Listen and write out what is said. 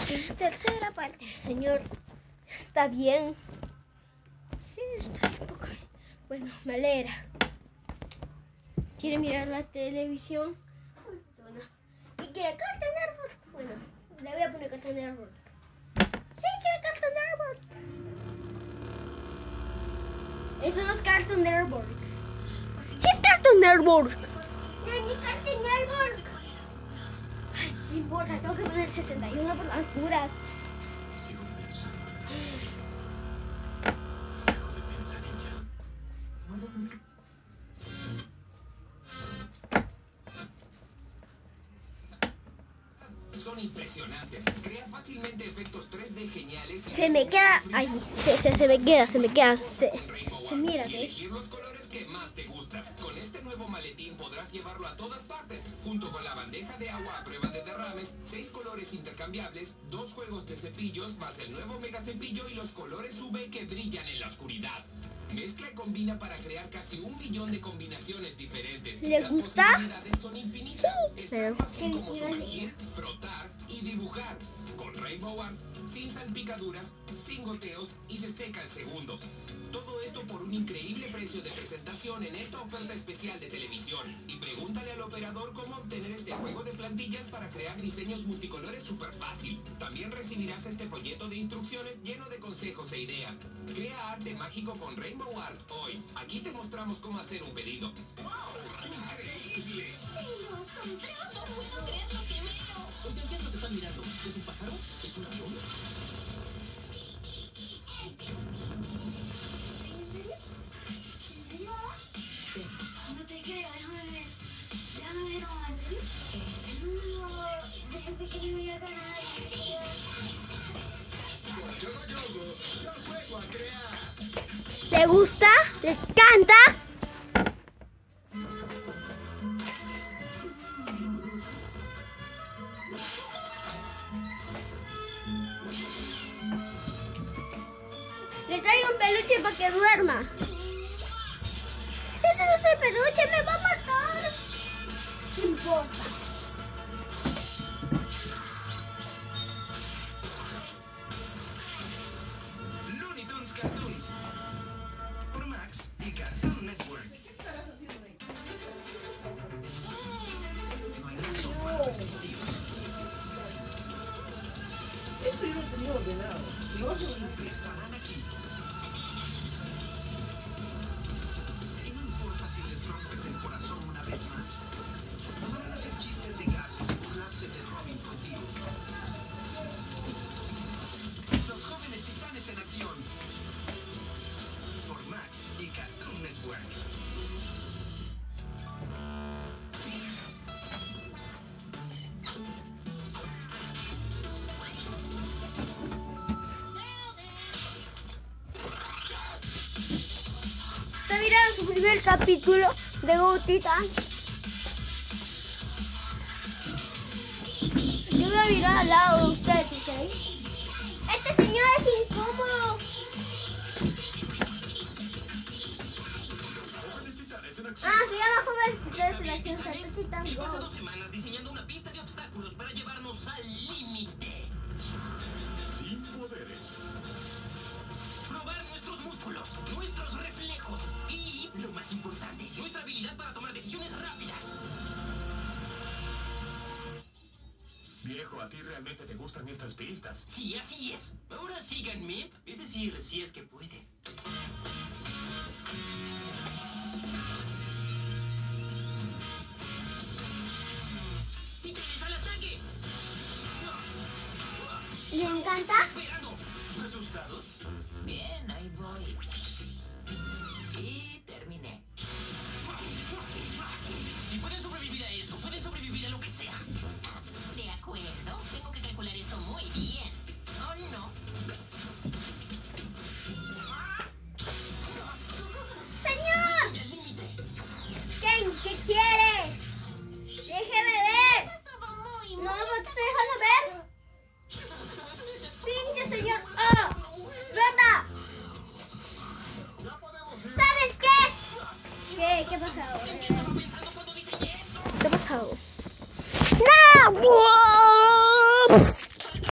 Tercera parte. Señor, está bien. Sí, está un poco. Bueno, me alegra. ¿Quiere mirar la televisión? ¿Qué quiere? Cartoon Network. Bueno, le voy a poner Cartoon Network. Sí, quiere Cartoon Network. Eso no es Cartoon Network. Sí es Cartoon Network. No, ni Cartoon Network. Ay, no importa, tengo que poner 61 por las puras. Son impresionantes. Crean fácilmente efectos 3D geniales. Se me queda ahí. Se me queda. Se mira, y elegir los colores que más te gustan. Con este nuevo maletín podrás llevarlo a todas partes, junto con la bandeja de agua a prueba de derrames, 6 colores intercambiables, 2 juegos de cepillos, más el nuevo mega cepillo y los colores UV que brillan en la oscuridad. Mezcla y combina para crear casi 1 millón de combinaciones diferentes. ¿Le Las gusta? posibilidades son infinitas. Sí, Es pero tan fácil como sumergir, frotar y dibujar. Con Rainbow Art, sin salpicaduras, sin goteos y se seca en segundos. Todo esto por un increíble precio de presentación en esta oferta especial de televisión. Y pregúntale al operador cómo obtener este juego de plantillas para crear diseños multicolores súper fácil. También recibirás este folleto de instrucciones lleno de consejos e ideas. Crea arte mágico con Rainbow Art hoy. Aquí te mostramos cómo hacer un pedido. ¡Wow! ¡Increíble! ¡Pero asombroso! No puedo creer lo que veo. Oigan, ¿qué es lo que están mirando? ¿Es un pájaro? ¿Es un avión? ¿En serio, mamá? Sí. No te creo, déjame ver. Déjame ver, mamá, ¿en serio? No, yo pensé que no iba a ganar. Yo juego a crear. ¿Le gusta? ¿Le encanta? Le traigo un peluche para que duerma. Ese no es el peluche, me va a matar. No importa. Looney Tunes Cartoons. Por Max y Cartoon Network. No hay razón para resistir. Eso yo lo tenía ordenado. Siempre estarán aquí. Y no importa si les rompes el corazón una vez más. Podrán hacer chistes de gases y burlarse de Robin contigo. Los jóvenes titanes en acción. Por Max y Cartoon Network. ¿Está mirando su primer capítulo de Go Titan? Yo voy a mirar al lado de usted, ¿ok? Este señor es incómodo. Ah, se llama Jóvenes Titanes en Acción. Titan Me pasé Go. 2 semanas diseñando una pista de obstáculos para llevarnos al límite. Sin poderes. Probar nuestros músculos, nuestros reflejos y, lo más importante, nuestra habilidad para tomar decisiones rápidas. Viejo, ¿a ti realmente te gustan estas pistas? Sí, así es. Ahora síganme. Es decir, si es que puede. ¡Titanes al ataque! ¿Le encanta? Espera,